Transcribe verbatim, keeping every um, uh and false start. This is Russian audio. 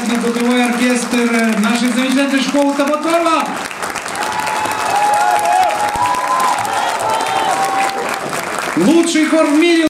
вокально-духовой оркестр нашей замечательной школы Табакова. Лучший хор в мире.